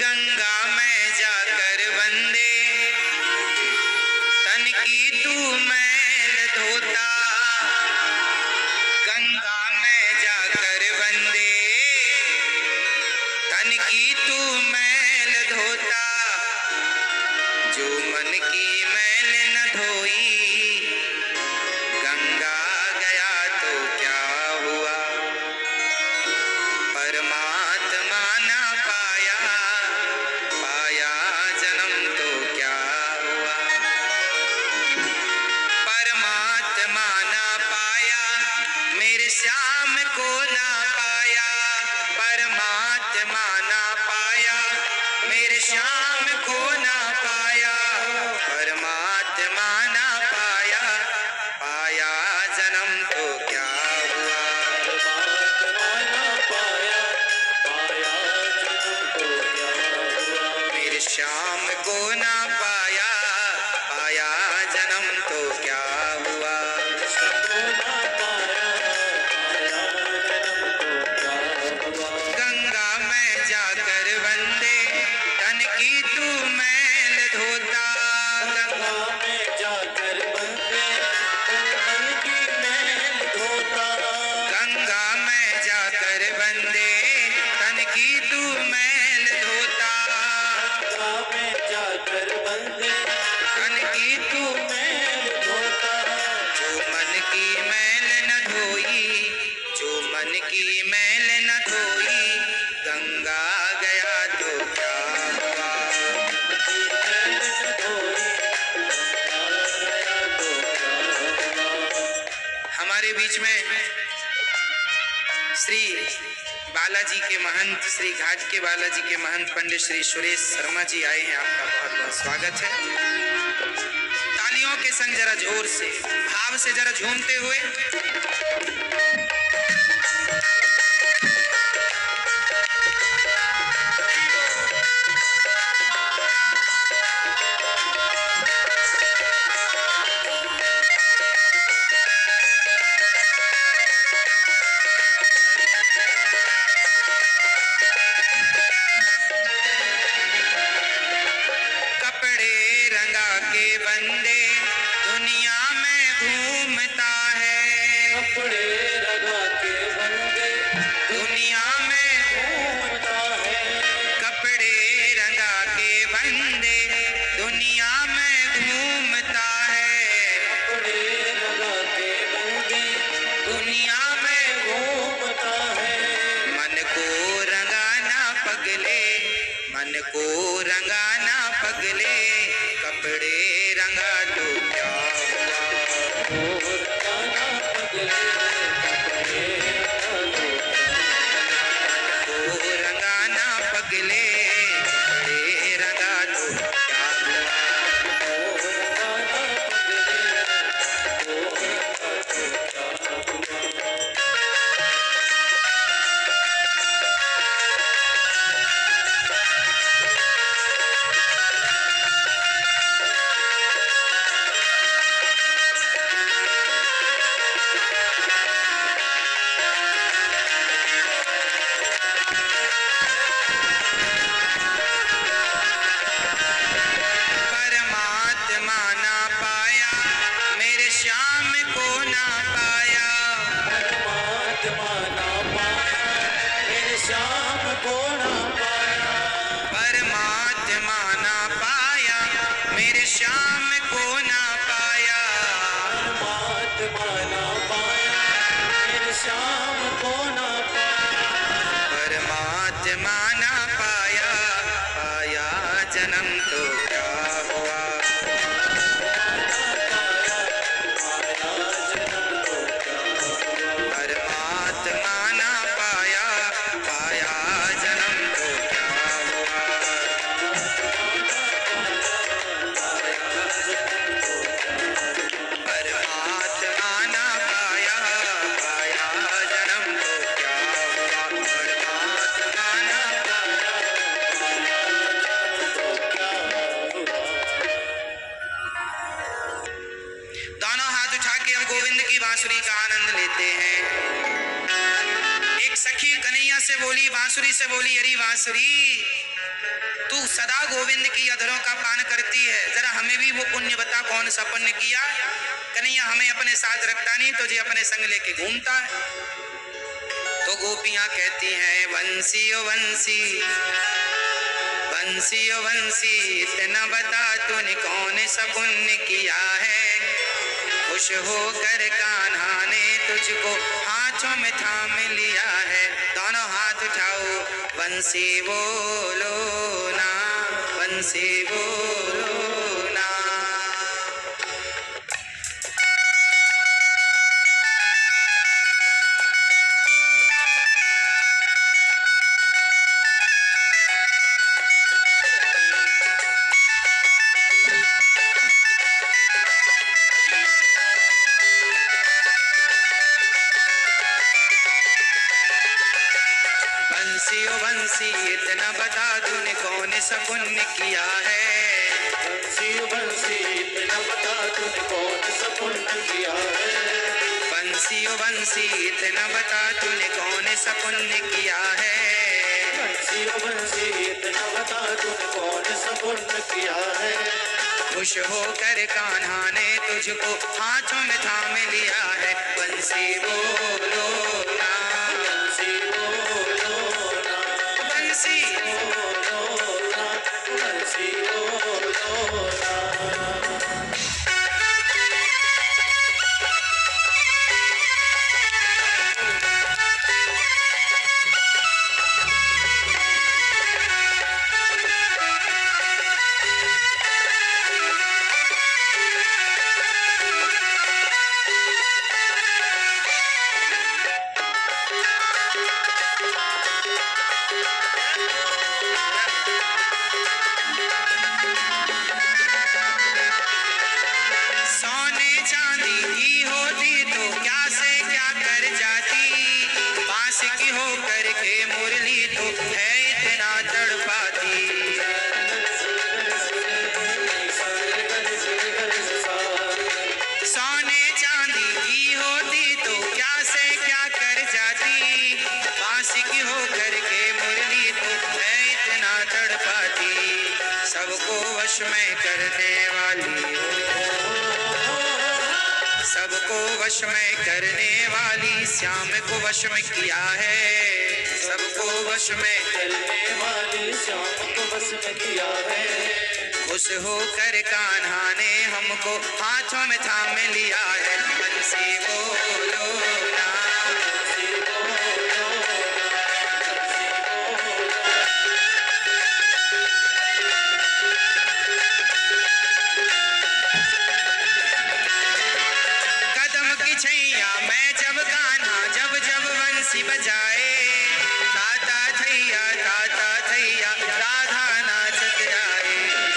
गंगा में जाकर वंदे तन की तू मैल धोता, गंगा में जाकर वंदे तन की तू मैल धोता, जो मन की मैल न धोई गंगा गया तो क्या हुआ, परमात्मा न पाया, पाया जन्म तो क्या हुआ, परमात्मा न पाया मेरे श्याम को न पाया, परमात्मा न पाया मेरे श्याम को न पाया, परमात्मा न पाया, पाया जन्म तो क्या हुआ, परमात्मा न पाया, पाया जन्म तो क्या हुआ। मेरे श्याम को न पाया, पाया जन्म तो क्या हुआ, सबको न पाया, पाया जन्म तो क्या हुआ। गंगा में जाकर वंदे तन की तू मैल धोता, गंगा में जाकर वंदे तन की मैल धोता, गंगा में जाकर वंदे तन की तू मैल धोता, गंगा में जाकर वंदे तन की तू मैल धोता, जो मन की मैल न धोई, जो मन की मैल न धोई गंगा गया तो क्या हुआ, मैल न धोई गंगा गया तो क्या हुआ। हमारे बीच में श्री बालाजी के महंत, श्री घाट के बालाजी के महंत पंडित श्री सुरेश शर्मा जी आए हैं। आपका बहुत बहुत स्वागत है। तालियों के संग जरा जोर से, भाव से जरा झूमते हुए कपड़े रंगा के बंदे दुनिया में घूमता है, कपड़े लगा के बंदे दुनिया में घूमता है, कपड़े रंगा के बंदे दुनिया में घूमता है, कपड़े लगा के बंदे दुनिया में घूमता है। मन को रंगाना पगले, मन को रंगाना पगले, कपड़े रंगा तो क्या हुआ, और गाना पगले कपड़े को रंगाना पगले, कपड़े रंगा तो क्या हुआ, और गाना पगले और क्या हुआ। परमात्मा ना पाया मेरे श्याम को ना पाया, परमात्मा ना पाया मेरे श्याम को ना पाया, परमात्मा ना पाया मेरे श्याम को ना पाया, परमात्मा ना पाया मेरे श्याम को ना पाया, परमात्मा ना पाया, पाया जन्म तो क्या हुआ, पाया जन्म तो क्या हुआ। परमात्मा ना पाया, पाया जन्म तो क्या हुआ, परमात्मा ना पाया, पाया जन्म तो क्या हुआ, परमात्मा ना दोनों हाथ उठा के हम गोविंद की बांसुरी का आनंद लेते हैं। एक सखी कन्हैया से बोली, बांसुरी से बोली, अरे बांसुरी तू सदा गोविंद की अधरों का पान करती है, जरा हमें भी वो पुण्य बता, कौन सा पुण्य किया। कन्हैया हमें अपने साथ रखता नहीं, तुझे अपने संग लेके घूमता है। तो गोपियां कहती हैं बंसी ओ बंसी, बंसी ओ बंसी, इतना बता तूने कौन सा पुण्य किया है। खुश होकर कान्हा ने तुझको हाथों में थाम लिया है। दोनों हाथ उठाओ, बंसी बोलो ना, बंसी बोलो ना। बंसी ओ बंसी, इतना बता तूने कौन सा पुण्य किया है। बंसी ओ बंसी, इतना बता तूने कौन सा पुण्य किया है। बंसी ओ बंसी, इतना बता तूने कौन सा पुण्य किया है। बंसी ओ बंसी, इतना बता तूने कौन सा पुण्य किया है। खुश होकर कान्हा ने तुझको हाथों में थाम लिया है। बंसी बोलो ना, बंसी बोलो ना, बंसी बोलो ना, बंसी बोलो ना। सोने चांदी की होती तो क्या से क्या कर जाती। बांस की होकर के मुरली तो है इतना तड़पाती। सोने चांदी की होती तो क्या से क्या कर जाती। बांस की होकर के मुरली तो है इतना तड़पाती। सबको वश में करने वाली, सबको वश में करने वाली, श्याम को वश में किया है। सबको वश में चलने वाली श्याम को बस में किया है। खुश होकर कान्हा ने हमको हाथों में थाम लिया है। बंसी बोलो ना, बंसी बोलो ना, बंसी बोलो ना। कदम की छैया मैं जब कान्हा जब जब बंसी बजाए। ताता थैया राधा नाचत आए।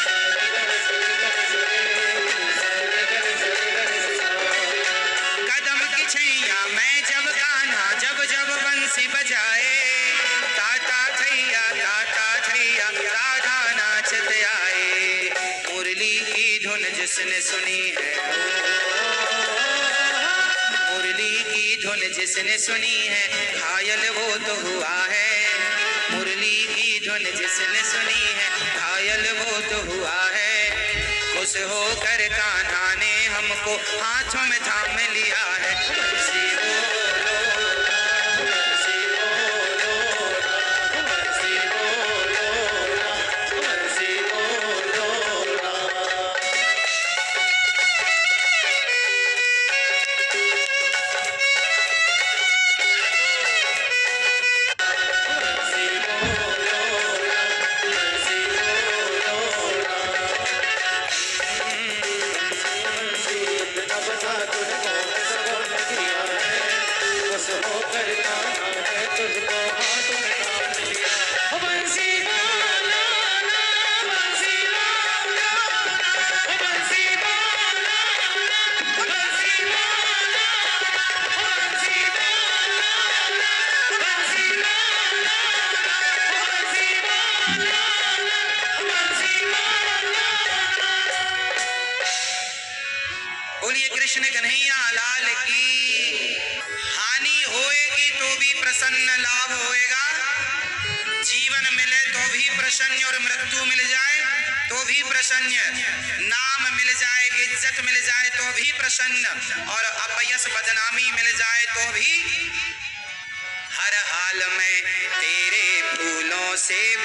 कदम की छैया मैं जब कान्हा जब जब बंसी बजाए। ताता थैया राधा नाचत आए। मुरली की धुन जिसने सुनी है, मुरली की धुन जिसने सुनी है, घायल वो तो हुआ है। मुरली की धुन जिसने सुनी है, घायल वो तो हुआ है। खुश होकर कान्हा ने हमको हाथों में थाम लिया है। बंसी बोलो ना, बंसी बोलो ना, बंसी बोलो ना, बंसी बोलो ना। बंसी बोलो ना, बंसी बोलो ना। बंसी इतना बता तूने कौन सा पुण्य किया है। बस होकर कान्हा ने तुझको हाथों में थाम लिया। बंसी बोलो ना, बंसी बोलो ना, बंसी बोलो ना, बंसी बोलो ना, बंसी बोलो ना, बंसी बोलो ना, बंसी बोलो ना, बंसी बोलो ना। बोलिए कृष्ण कन्हैया लाल की। हानि होएगी तो भी प्रसन्न लाभ होएगा। जीवन मिले तो भी प्रसन्न, और मृत्यु मिल जाए तो भी प्रसन्न, नाम मिल जाए, इज्जत मिल जाए तो भी प्रसन्न, और अपयश बदनामी मिल जाए तो भी हर हाल में तेरे फूलों से